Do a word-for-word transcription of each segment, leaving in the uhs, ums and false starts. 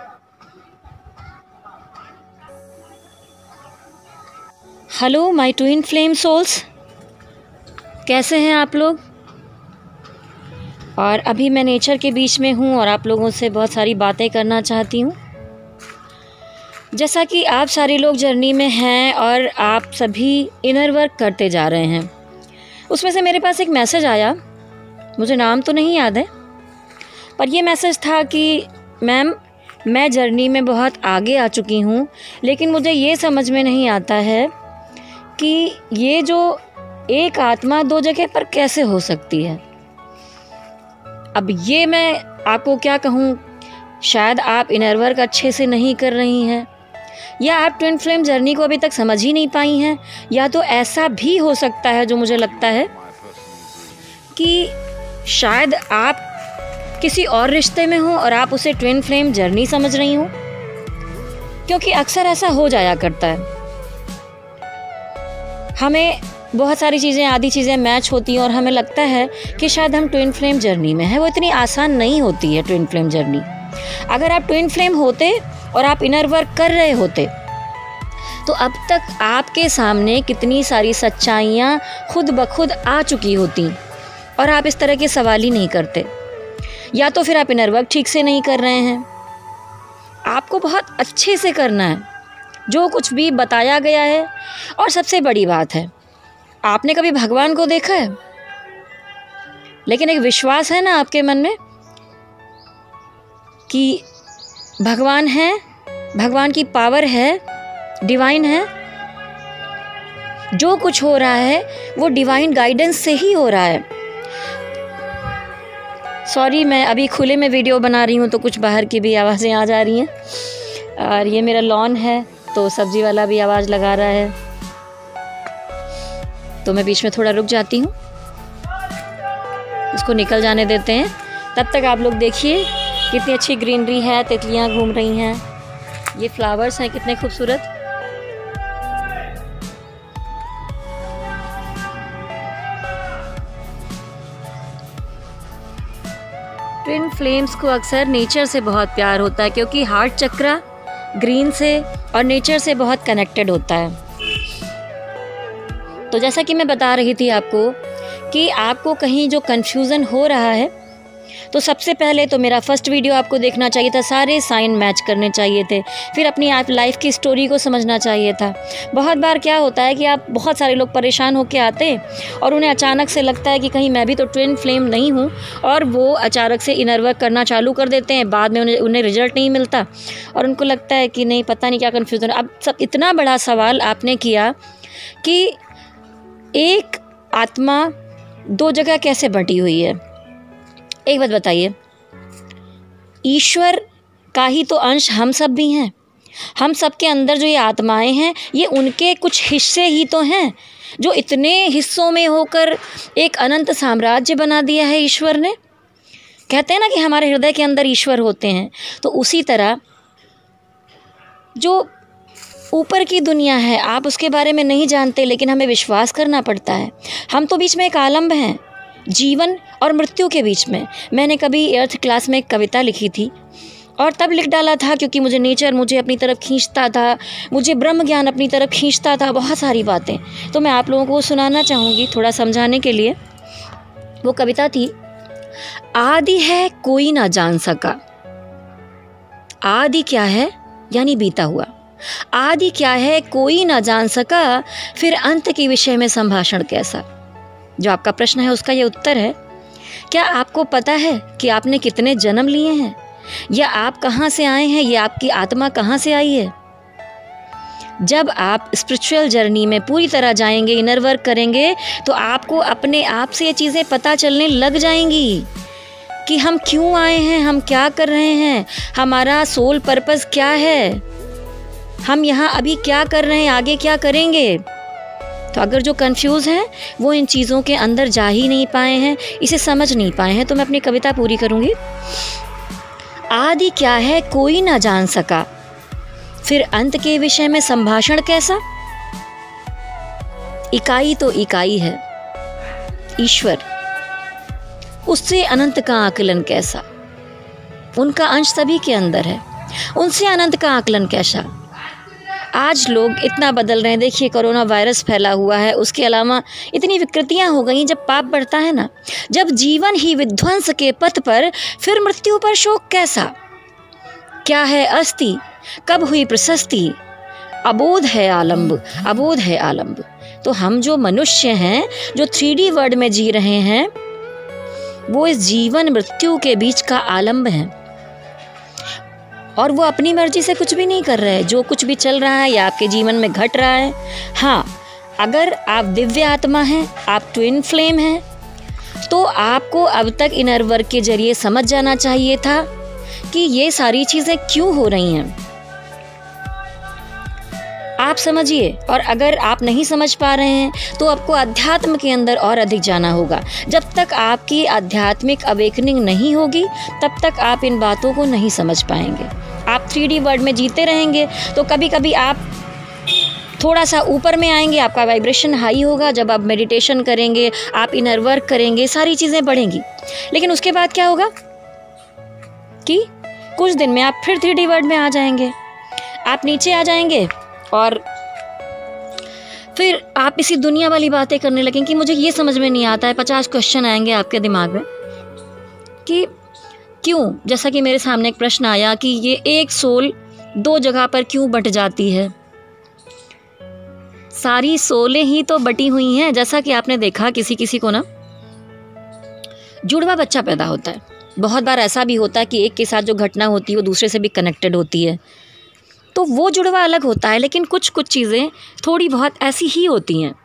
Hello my twin flame souls, कैसे हैं आप लोग। और अभी मैं नेचर के बीच में हूँ और आप लोगों से बहुत सारी बातें करना चाहती हूँ। जैसा कि आप सारे लोग जर्नी में हैं और आप सभी इनर वर्क करते जा रहे हैं, उसमें से मेरे पास एक मैसेज आया, मुझे नाम तो नहीं याद है, पर ये मैसेज था कि मैम मैं जर्नी में बहुत आगे आ चुकी हूँ, लेकिन मुझे ये समझ में नहीं आता है कि ये जो एक आत्मा दो जगह पर कैसे हो सकती है। अब ये मैं आपको क्या कहूँ, शायद आप इनर वर्क अच्छे से नहीं कर रही हैं, या आप ट्विन फ्लेम जर्नी को अभी तक समझ ही नहीं पाई हैं, या तो ऐसा भी हो सकता है जो मुझे लगता है कि शायद आप किसी और रिश्ते में हो और आप उसे ट्विन फ्लेम जर्नी समझ रही हो, क्योंकि अक्सर ऐसा हो जाया करता है। हमें बहुत सारी चीज़ें आधी चीज़ें मैच होती हैं और हमें लगता है कि शायद हम ट्विन फ्लेम जर्नी में हैं। वो इतनी आसान नहीं होती है ट्विन फ्लेम जर्नी। अगर आप ट्विन फ्लेम होते और आप इनर वर्क कर रहे होते तो अब तक आपके सामने कितनी सारी सच्चाइयाँ खुद ब खुद आ चुकी होती और आप इस तरह के सवाल ही नहीं करते। या तो फिर आप इनर वर्क ठीक से नहीं कर रहे हैं, आपको बहुत अच्छे से करना है जो कुछ भी बताया गया है। और सबसे बड़ी बात है, आपने कभी भगवान को देखा है, लेकिन एक विश्वास है ना आपके मन में कि भगवान है, भगवान की पावर है, डिवाइन है, जो कुछ हो रहा है वो डिवाइन गाइडेंस से ही हो रहा है। सॉरी, मैं अभी खुले में वीडियो बना रही हूँ तो कुछ बाहर की भी आवाज़ें आ जा रही हैं। और ये मेरा लॉन है तो सब्जी वाला भी आवाज़ लगा रहा है, तो मैं बीच में थोड़ा रुक जाती हूँ, इसको निकल जाने देते हैं। तब तक आप लोग देखिए कितनी अच्छी ग्रीनरी है, तितलियाँ घूम रही हैं, ये फ्लावर्स हैं कितने खूबसूरत। ट्विन फ्लेम्स को अक्सर नेचर से बहुत प्यार होता है, क्योंकि हार्ट चक्रा ग्रीन से और नेचर से बहुत कनेक्टेड होता है। तो जैसा कि मैं बता रही थी आपको कि आपको कहीं जो कन्फ्यूज़न हो रहा है, तो सबसे पहले तो मेरा फर्स्ट वीडियो आपको देखना चाहिए था, सारे साइन मैच करने चाहिए थे, फिर अपनी आप लाइफ की स्टोरी को समझना चाहिए था। बहुत बार क्या होता है कि आप बहुत सारे लोग परेशान होकर आते और उन्हें अचानक से लगता है कि कहीं मैं भी तो ट्विन फ्लेम नहीं हूँ, और वो अचानक से इनर वर्क करना चालू कर देते हैं। बाद में उन्हें उन्हें रिजल्ट नहीं मिलता और उनको लगता है कि नहीं, पता नहीं क्या कन्फ्यूज़न। अब सब इतना बड़ा सवाल आपने किया कि एक आत्मा दो जगह कैसे बटी हुई है। एक बात बताइए, ईश्वर का ही तो अंश हम सब भी हैं। हम सब के अंदर जो ये आत्माएं हैं, ये उनके कुछ हिस्से ही तो हैं, जो इतने हिस्सों में होकर एक अनंत साम्राज्य बना दिया है ईश्वर ने। कहते हैं ना कि हमारे हृदय के अंदर ईश्वर होते हैं, तो उसी तरह जो ऊपर की दुनिया है, आप उसके बारे में नहीं जानते, लेकिन हमें विश्वास करना पड़ता है। हम तो बीच में एक आलम्ब हैं, जीवन और मृत्यु के बीच में। मैंने कभी एर्थ क्लास में एक कविता लिखी थी और तब लिख डाला था क्योंकि मुझे नेचर मुझे अपनी तरफ खींचता था, मुझे ब्रह्म ज्ञान अपनी तरफ खींचता था, बहुत सारी बातें। तो मैं आप लोगों को सुनाना चाहूँगी थोड़ा समझाने के लिए। वो कविता थी, आदि है कोई ना जान सका। आदि क्या है, यानी बीता हुआ। आदि क्या है कोई ना जान सका, फिर अंत के विषय में संभाषण कैसा। जो आपका प्रश्न है उसका ये उत्तर है, क्या आपको पता है कि आपने कितने जन्म लिए हैं, या आप कहाँ से आए हैं, या आपकी आत्मा कहाँ से आई है। जब आप स्पिरिचुअल जर्नी में पूरी तरह जाएंगे, इनर वर्क करेंगे, तो आपको अपने आप से ये चीज़ें पता चलने लग जाएंगी कि हम क्यों आए हैं, हम क्या कर रहे हैं, हमारा सोल पर्पस क्या है, हम यहाँ अभी क्या कर रहे हैं, आगे क्या करेंगे। तो अगर जो कंफ्यूज हैं वो इन चीज़ों के अंदर जा ही नहीं पाए हैं, इसे समझ नहीं पाए हैं, तो मैं अपनी कविता पूरी करूँगी। आदि क्या है कोई ना जान सका, फिर अंत के विषय में संभाषण कैसा। इकाई तो इकाई है ईश्वर, उससे अनंत का आकलन कैसा। उनका अंश सभी के अंदर है, उनसे अनंत का आकलन कैसा। आज लोग इतना बदल रहे हैं, देखिए कोरोना वायरस फैला हुआ है, उसके अलावा इतनी विकृतियां हो गई। जब पाप बढ़ता है ना, जब जीवन ही विध्वंस के पथ पर, फिर मृत्यु पर शोक कैसा। क्या है अस्ति, कब हुई प्रशस्ति, अबोध है आलम्ब, अबोध है आलम्ब। तो हम जो मनुष्य हैं, जो थ्री डी वर्ल्ड में जी रहे हैं, वो इस जीवन मृत्यु के बीच का आलम्ब है और वो अपनी मर्जी से कुछ भी नहीं कर रहे हैं। जो कुछ भी चल रहा है या आपके जीवन में घट रहा है, हाँ, अगर आप दिव्य आत्मा हैं, आप ट्विन फ्लेम हैं, तो आपको अब तक इनर वर्क के जरिए समझ जाना चाहिए था कि ये सारी चीज़ें क्यों हो रही हैं। आप समझिए, और अगर आप नहीं समझ पा रहे हैं तो आपको अध्यात्म के अंदर और अधिक जाना होगा। जब तक आपकी आध्यात्मिक अवेकनिंग नहीं होगी, तब तक आप इन बातों को नहीं समझ पाएंगे। आप थ्री डी वर्ल्ड में जीते रहेंगे तो कभी कभी आप थोड़ा सा ऊपर में आएंगे, आपका वाइब्रेशन हाई होगा। जब आप मेडिटेशन करेंगे, आप इनर वर्क करेंगे, सारी चीज़ें बढ़ेंगी। लेकिन उसके बाद क्या होगा कि कुछ दिन में आप फिर थ्री डी वर्ल्ड में आ जाएंगे, आप नीचे आ जाएंगे और फिर आप इसी दुनिया वाली बातें करने लगेंगे कि मुझे ये समझ में नहीं आता है। पचास क्वेश्चन आएंगे आपके दिमाग में कि क्यों, जैसा कि मेरे सामने एक प्रश्न आया कि ये एक सोल दो जगह पर क्यों बट जाती है। सारी सोलें ही तो बटी हुई हैं। जैसा कि आपने देखा किसी किसी को ना जुड़वा बच्चा पैदा होता है। बहुत बार ऐसा भी होता है कि एक के साथ जो घटना होती है वो दूसरे से भी कनेक्टेड होती है, तो वो जुड़वा अलग होता है। लेकिन कुछ कुछ चीज़ें थोड़ी बहुत ऐसी ही होती हैं।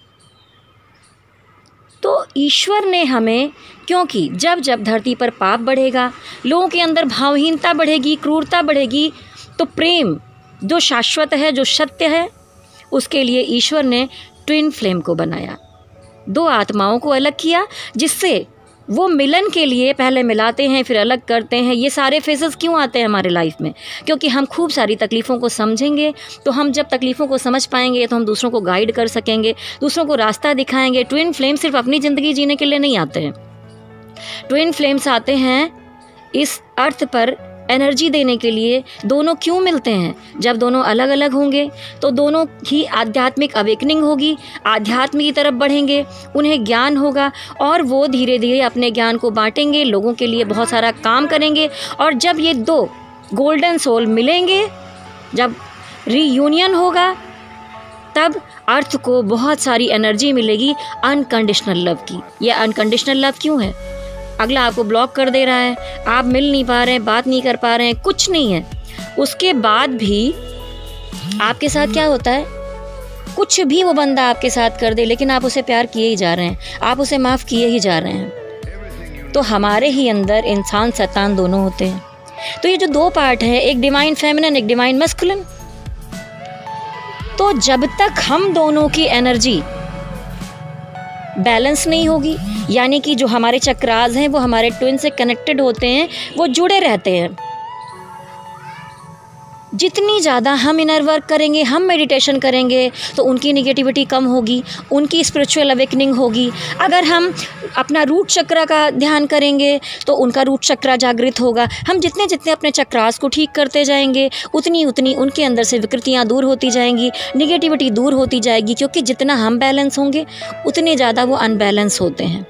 तो ईश्वर ने हमें, क्योंकि जब जब धरती पर पाप बढ़ेगा, लोगों के अंदर भावहीनता बढ़ेगी, क्रूरता बढ़ेगी, तो प्रेम जो शाश्वत है, जो सत्य है, उसके लिए ईश्वर ने ट्विन फ्लेम को बनाया, दो आत्माओं को अलग किया, जिससे वो मिलन के लिए पहले मिलाते हैं फिर अलग करते हैं। ये सारे फेजेस क्यों आते हैं हमारे लाइफ में? क्योंकि हम खूब सारी तकलीफ़ों को समझेंगे। तो हम जब तकलीफ़ों को समझ पाएंगे तो हम दूसरों को गाइड कर सकेंगे, दूसरों को रास्ता दिखाएंगे। ट्विन फ्लेम सिर्फ अपनी ज़िंदगी जीने के लिए नहीं आते हैं। ट्विन फ्लेम्स आते हैं इस अर्थ पर एनर्जी देने के लिए। दोनों क्यों मिलते हैं? जब दोनों अलग अलग होंगे तो दोनों ही आध्यात्मिक अवेकनिंग होगी, आध्यात्म की तरफ बढ़ेंगे, उन्हें ज्ञान होगा और वो धीरे धीरे अपने ज्ञान को बांटेंगे, लोगों के लिए बहुत सारा काम करेंगे। और जब ये दो गोल्डन सोल मिलेंगे, जब रीयूनियन होगा, तब अर्थ को बहुत सारी एनर्जी मिलेगी अनकंडीशनल लव की। यह अनकंडीशनल लव क्यों है? अगला आपको ब्लॉक कर दे रहा है, आप मिल नहीं पा रहे हैं, बात नहीं कर पा रहे हैं, कुछ नहीं है, उसके बाद भी आपके साथ क्या होता है? कुछ भी वो बंदा आपके साथ कर दे, लेकिन आप उसे प्यार किए ही जा रहे हैं, आप उसे माफ़ किए ही जा रहे हैं। तो हमारे ही अंदर इंसान शैतान दोनों होते हैं। तो ये जो दो पार्ट है, एक डिवाइन फेमिनिन, एक डिवाइन मैस्कुलिन, तो जब तक हम दोनों की एनर्जी बैलेंस नहीं होगी, यानी कि जो हमारे चक्रास हैं वो हमारे ट्विन से कनेक्टेड होते हैं, वो जुड़े रहते हैं। जितनी ज़्यादा हम इनर वर्क करेंगे, हम मेडिटेशन करेंगे, तो उनकी नेगेटिविटी कम होगी, उनकी स्पिरिचुअल अवेकनिंग होगी। अगर हम अपना रूट चक्र का ध्यान करेंगे तो उनका रूट चक्र जागृत होगा। हम जितने जितने अपने चक्रास को ठीक करते जाएंगे, उतनी उतनी उनके अंदर से विकृतियाँ दूर होती जाएंगी, नेगेटिविटी दूर होती जाएगी। क्योंकि जितना हम बैलेंस होंगे उतने ज़्यादा वो अनबैलेंस होते हैं।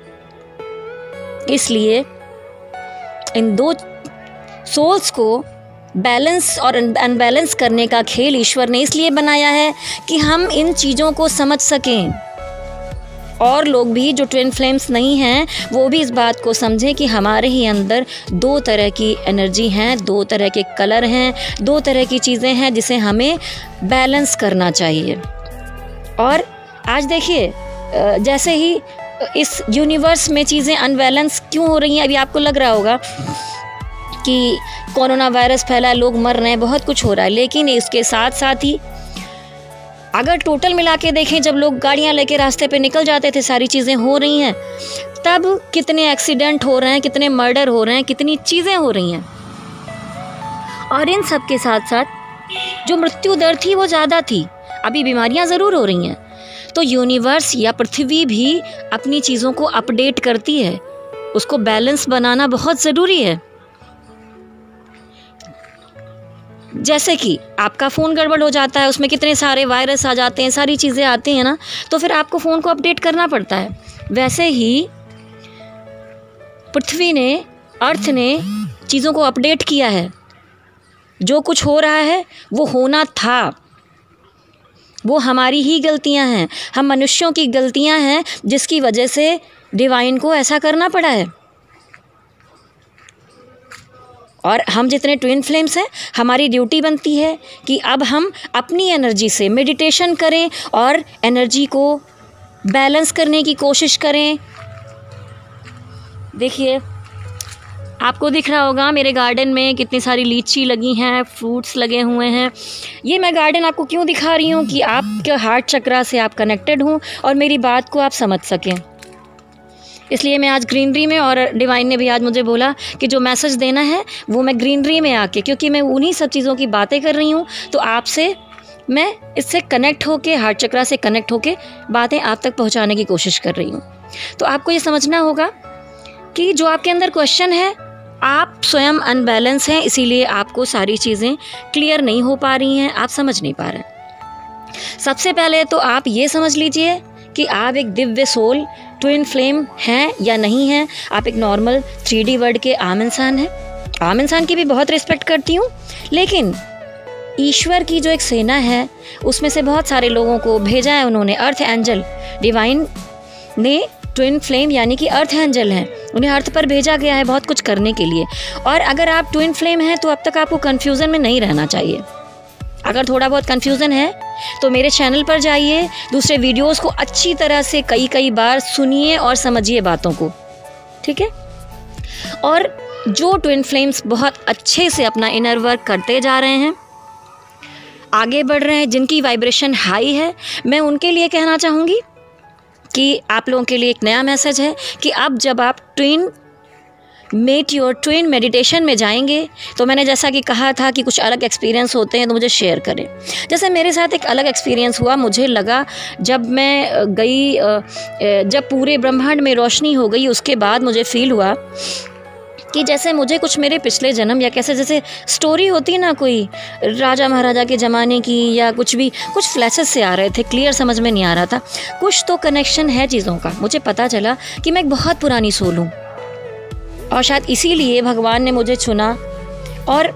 इसलिए इन दो सोल्स को बैलेंस और अनबैलेंस करने का खेल ईश्वर ने इसलिए बनाया है कि हम इन चीज़ों को समझ सकें, और लोग भी जो ट्विन फ्लेम्स नहीं हैं वो भी इस बात को समझें कि हमारे ही अंदर दो तरह की एनर्जी हैं, दो तरह के कलर हैं, दो तरह की चीज़ें हैं जिसे हमें बैलेंस करना चाहिए। और आज देखिए, जैसे ही इस यूनिवर्स में चीज़ें अनबैलेंस क्यों हो रही हैं, अभी आपको लग रहा होगा कि कोरोना वायरस फैला, लोग मर रहे हैं, बहुत कुछ हो रहा है, लेकिन इसके साथ साथ ही अगर टोटल मिला के देखें, जब लोग गाड़ियां लेके रास्ते पे निकल जाते थे, सारी चीज़ें हो रही हैं, तब कितने एक्सीडेंट हो रहे हैं, कितने मर्डर हो रहे हैं, कितनी चीज़ें हो रही हैं। और इन सब के साथ साथ जो मृत्यु दर थी वो ज़्यादा थी। अभी बीमारियां ज़रूर हो रही हैं, तो यूनिवर्स या पृथ्वी भी अपनी चीज़ों को अपडेट करती है, उसको बैलेंस बनाना बहुत ज़रूरी है। जैसे कि आपका फ़ोन गड़बड़ हो जाता है, उसमें कितने सारे वायरस आ जाते हैं, सारी चीज़ें आती हैं ना, तो फिर आपको फ़ोन को अपडेट करना पड़ता है। वैसे ही पृथ्वी ने, अर्थ ने चीज़ों को अपडेट किया है। जो कुछ हो रहा है वो होना था, वो हमारी ही गलतियां हैं, हम मनुष्यों की गलतियां हैं जिसकी वजह से डिवाइन को ऐसा करना पड़ा है। और हम जितने ट्विन फ्लेम्स हैं, हमारी ड्यूटी बनती है कि अब हम अपनी एनर्जी से मेडिटेशन करें और एनर्जी को बैलेंस करने की कोशिश करें। देखिए, आपको दिख रहा होगा मेरे गार्डन में कितनी सारी लीची लगी हैं, फ्रूट्स लगे हुए हैं। ये मैं गार्डन आपको क्यों दिखा रही हूँ कि आपके हार्ट चक्रा से आप कनेक्टेड हों और मेरी बात को आप समझ सकें। इसलिए मैं आज ग्रीनरी में, और डिवाइन ने भी आज मुझे बोला कि जो मैसेज देना है वो मैं ग्रीनरी में आके, क्योंकि मैं उन्हीं सब चीज़ों की बातें कर रही हूँ, तो आपसे मैं इससे कनेक्ट होके, हार्ट चक्रा से कनेक्ट होके बातें आप तक पहुँचाने की कोशिश कर रही हूँ। तो आपको ये समझना होगा कि जो आपके अंदर क्वेश्चन है, आप स्वयं अनबैलेंस हैं, इसीलिए आपको सारी चीज़ें क्लियर नहीं हो पा रही हैं, आप समझ नहीं पा रहे। सबसे पहले तो आप ये समझ लीजिए कि आप एक दिव्य सोल ट्विन फ्लेम हैं या नहीं हैं। आप एक नॉर्मल थ्री डी वर्ड के आम इंसान हैं। आम इंसान की भी बहुत रिस्पेक्ट करती हूँ, लेकिन ईश्वर की जो एक सेना है उसमें से बहुत सारे लोगों को भेजा है उन्होंने। अर्थ एंजल, डिवाइन ने ट्विन फ्लेम यानी कि अर्थ एंजल हैं, उन्हें अर्थ पर भेजा गया है बहुत कुछ करने के लिए। और अगर आप ट्विन फ्लेम हैं तो अब तक आपको कन्फ्यूज़न में नहीं रहना चाहिए। अगर थोड़ा बहुत कन्फ्यूज़न है तो मेरे चैनल पर जाइए, दूसरे वीडियोस को अच्छी तरह से कई कई बार सुनिए और समझिए बातों को, ठीक है। और जो ट्विन फ्लेम्स बहुत अच्छे से अपना इनर वर्क करते जा रहे हैं, आगे बढ़ रहे हैं, जिनकी वाइब्रेशन हाई है, मैं उनके लिए कहना चाहूँगी कि आप लोगों के लिए एक नया मैसेज है कि अब जब आप twin meet your twin meditation में जाएंगे, तो मैंने जैसा कि कहा था कि कुछ अलग एक्सपीरियंस होते हैं तो मुझे शेयर करें। जैसे मेरे साथ एक अलग एक्सपीरियंस हुआ, मुझे लगा जब मैं गई, जब पूरे ब्रह्मांड में रोशनी हो गई, उसके बाद मुझे फील हुआ कि जैसे मुझे कुछ मेरे पिछले जन्म, या कैसे जैसे स्टोरी होती है ना कोई राजा महाराजा के ज़माने की, या कुछ भी, कुछ फ्लैशेस से आ रहे थे, क्लियर समझ में नहीं आ रहा था। कुछ तो कनेक्शन है चीज़ों का। मुझे पता चला कि मैं एक बहुत पुरानी सोल हूँ और शायद इसीलिए भगवान ने मुझे चुना। और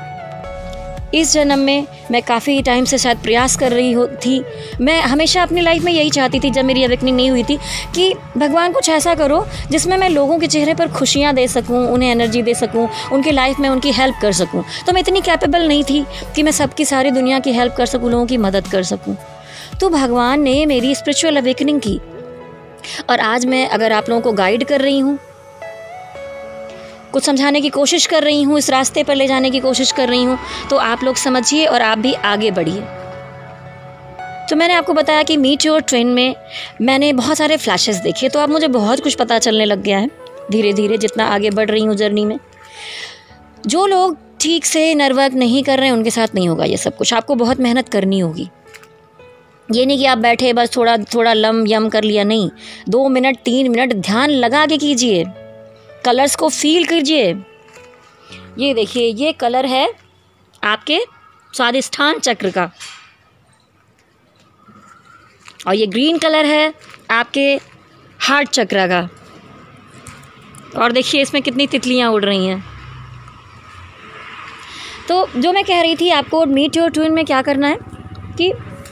इस जन्म में मैं काफ़ी टाइम से शायद प्रयास कर रही हो थी। मैं हमेशा अपनी लाइफ में यही चाहती थी, जब मेरी अवेकनिंग नहीं हुई थी, कि भगवान कुछ ऐसा करो जिसमें मैं लोगों के चेहरे पर खुशियाँ दे सकूँ, उन्हें एनर्जी दे सकूँ, उनकी लाइफ में उनकी हेल्प कर सकूँ। तो मैं इतनी कैपेबल नहीं थी कि मैं सबकी सारी दुनिया की हेल्प कर सकूँ, लोगों की मदद कर सकूँ। तो भगवान ने मेरी स्पिरिचुअल अवेकनिंग की, और आज मैं अगर आप लोगों को गाइड कर रही हूँ, कुछ समझाने की कोशिश कर रही हूँ, इस रास्ते पर ले जाने की कोशिश कर रही हूँ, तो आप लोग समझिए और आप भी आगे बढ़िए। तो मैंने आपको बताया कि मीट योर ट्विन में मैंने बहुत सारे फ्लैशेस देखे, तो अब मुझे बहुत कुछ पता चलने लग गया है धीरे धीरे, जितना आगे बढ़ रही हूँ जर्नी में। जो लोग ठीक से इनर वर्क नहीं कर रहे हैं, उनके साथ नहीं होगा ये सब कुछ। आपको बहुत मेहनत करनी होगी। ये नहीं कि आप बैठे बस थोड़ा थोड़ा लम यम कर लिया, नहीं। दो मिनट तीन मिनट ध्यान लगा के कीजिए, कलर्स को फील कीजिए। ये देखिए, ये कलर है आपके स्वादिष्ठान चक्र का, और ये ग्रीन कलर है आपके हार्ट चक्र का। और देखिए इसमें कितनी तितलियां उड़ रही हैं। तो जो मैं कह रही थी आपको, मीट योर ट्विन में क्या करना है कि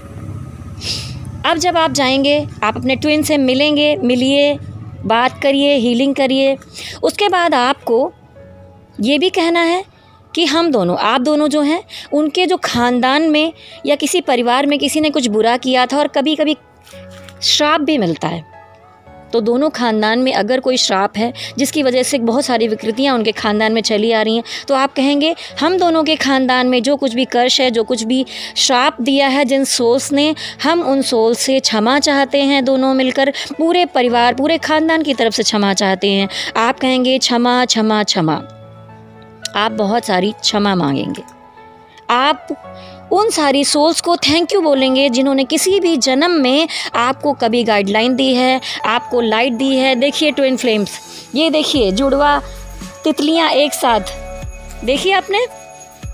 अब जब आप जाएंगे, आप अपने ट्विन से मिलेंगे, मिलिए, बात करिए, हीलिंग करिए। उसके बाद आपको ये भी कहना है कि हम दोनों, आप दोनों जो हैं, उनके जो ख़ानदान में या किसी परिवार में किसी ने कुछ बुरा किया था, और कभी कभी श्राप भी मिलता है, तो दोनों ख़ानदान में अगर कोई श्राप है जिसकी वजह से बहुत सारी विकृतियां उनके ख़ानदान में चली आ रही हैं, तो आप कहेंगे हम दोनों के ख़ानदान में जो कुछ भी कर्ष है, जो कुछ भी श्राप दिया है जिन सोल्स ने, हम उन सोल से क्षमा चाहते हैं। दोनों मिलकर पूरे परिवार, पूरे ख़ानदान की तरफ से क्षमा चाहते हैं। आप कहेंगे क्षमा क्षमा क्षमा, आप बहुत सारी क्षमा मांगेंगे। आप उन सारी सोल्स को थैंक यू बोलेंगे जिन्होंने किसी भी जन्म में आपको कभी गाइडलाइन दी है, आपको लाइट दी है। देखिए ट्विन फ्लेम्स, ये देखिए जुड़वा तितलियां एक साथ, देखिए आपने,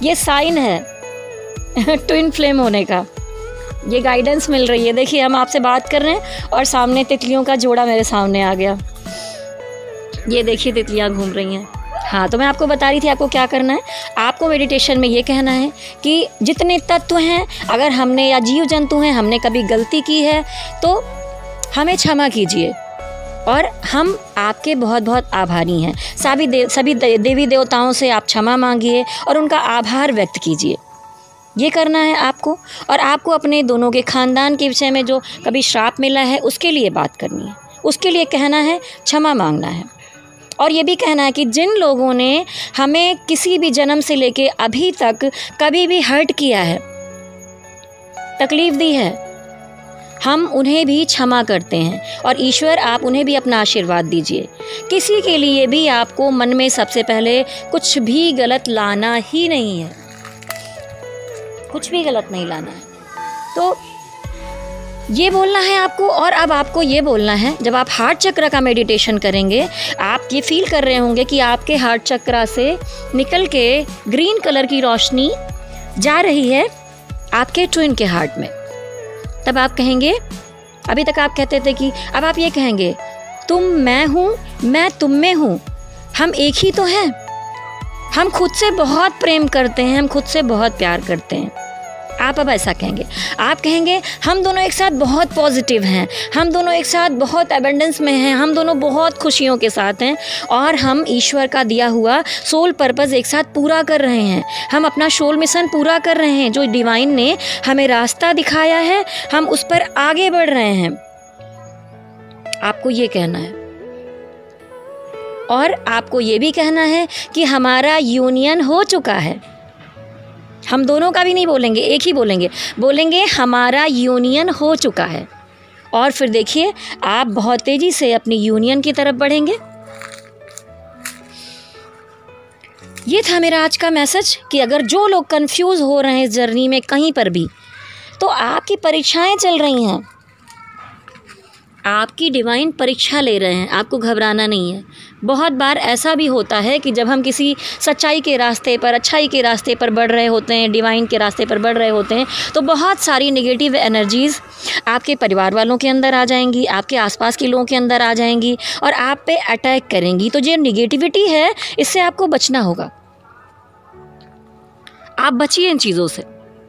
ये साइन है ट्विन फ्लेम होने का, ये गाइडेंस मिल रही है। देखिए हम आपसे बात कर रहे हैं और सामने तितलियों का जोड़ा मेरे सामने आ गया। ये देखिए तितलियाँ घूम रही हैं। हाँ, तो मैं आपको बता रही थी आपको क्या करना है। आपको मेडिटेशन में ये कहना है कि जितने तत्व हैं, अगर हमने या जीव जंतु हैं हमने कभी गलती की है तो हमें क्षमा कीजिए और हम आपके बहुत बहुत आभारी हैं। सभी देव सभी देवी देवताओं से आप क्षमा मांगिए और उनका आभार व्यक्त कीजिए। ये करना है आपको। और आपको अपने दोनों के ख़ानदान के विषय में जो कभी श्राप मिला है उसके लिए बात करनी है, उसके लिए कहना है, क्षमा मांगना है। और ये भी कहना है कि जिन लोगों ने हमें किसी भी जन्म से लेके अभी तक कभी भी हर्ट किया है, तकलीफ़ दी है, हम उन्हें भी क्षमा करते हैं। और ईश्वर आप उन्हें भी अपना आशीर्वाद दीजिए। किसी के लिए भी आपको मन में सबसे पहले कुछ भी गलत लाना ही नहीं है, कुछ भी गलत नहीं लाना है। तो ये बोलना है आपको। और अब आपको ये बोलना है, जब आप हार्ट चक्र का मेडिटेशन करेंगे आप ये फील कर रहे होंगे कि आपके हार्ट चक्र से निकल के ग्रीन कलर की रोशनी जा रही है आपके ट्विन के हार्ट में। तब आप कहेंगे, अभी तक आप कहते थे कि, अब आप ये कहेंगे, तुम मैं हूँ, मैं तुम में हूँ, हम एक ही तो हैं। हम खुद से बहुत प्रेम करते हैं, हम खुद से बहुत प्यार करते हैं। आप अब ऐसा कहेंगे। आप कहेंगे, हम दोनों एक साथ बहुत पॉजिटिव हैं, हम दोनों एक साथ बहुत एबंडेंस में हैं, हम दोनों बहुत खुशियों के साथ हैं और हम ईश्वर का दिया हुआ सोल पर्पस एक साथ पूरा कर रहे हैं। हम अपना सोल मिशन पूरा कर रहे हैं, जो डिवाइन ने हमें रास्ता दिखाया है, हम उस पर आगे बढ़ रहे हैं। आपको ये कहना है। और आपको ये भी कहना है कि हमारा यूनियन हो चुका है। हम दोनों का भी नहीं बोलेंगे, एक ही बोलेंगे, बोलेंगे हमारा यूनियन हो चुका है। और फिर देखिए आप बहुत तेज़ी से अपनी यूनियन की तरफ बढ़ेंगे। ये था मेरा आज का मैसेज कि अगर जो लोग कंफ्यूज हो रहे हैं इस जर्नी में कहीं पर भी, तो आपकी परीक्षाएं चल रही हैं, आपकी डिवाइन परीक्षा ले रहे हैं, आपको घबराना नहीं है। बहुत बार ऐसा भी होता है कि जब हम किसी सच्चाई के रास्ते पर, अच्छाई के रास्ते पर बढ़ रहे होते हैं, डिवाइन के रास्ते पर बढ़ रहे होते हैं, तो बहुत सारी नेगेटिव एनर्जीज़ आपके परिवार वालों के अंदर आ जाएंगी, आपके आसपास के लोगों के अंदर आ जाएंगी और आप पे अटैक करेंगी। तो जो नेगेटिविटी है इससे आपको बचना होगा। आप बचिए इन चीज़ों से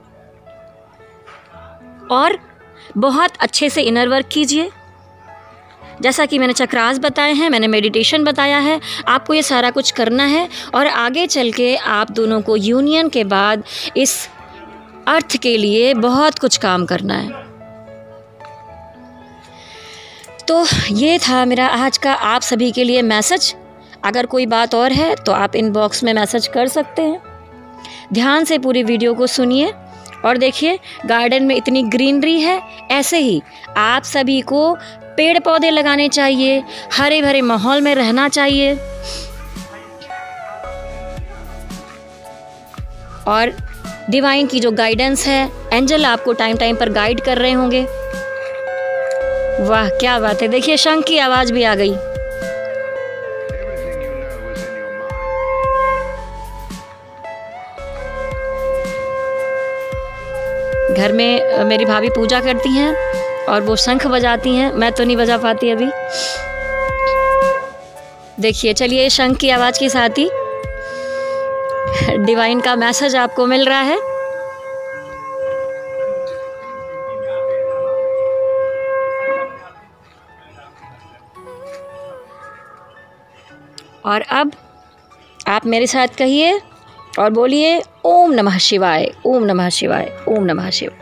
और बहुत अच्छे से इनर वर्क कीजिए। जैसा कि मैंने चक्रास बताए हैं, मैंने मेडिटेशन बताया है, आपको ये सारा कुछ करना है और आगे चल के आप दोनों को यूनियन के बाद इस अर्थ के लिए बहुत कुछ काम करना है। तो ये था मेरा आज का आप सभी के लिए मैसेज। अगर कोई बात और है तो आप इनबॉक्स में मैसेज कर सकते हैं। ध्यान से पूरी वीडियो को सुनिए और देखिए गार्डन में इतनी ग्रीनरी है, ऐसे ही आप सभी को पेड़ पौधे लगाने चाहिए, हरे भरे माहौल में रहना चाहिए और डिवाइन की जो गाइडेंस है, एंजल आपको टाइम टाइम पर गाइड कर रहे होंगे। वाह क्या बात है, देखिए शंख की आवाज़ भी आ गई। घर में मेरी भाभी पूजा करती हैं और वो शंख बजाती हैं, मैं तो नहीं बजा पाती अभी। देखिए, चलिए शंख की आवाज़ के साथ ही डिवाइन का मैसेज आपको मिल रहा है। और अब आप मेरे साथ कहिए और बोलिए, ओम नमः शिवाय, ओम नमः शिवाय, ओम नमः शिवाय।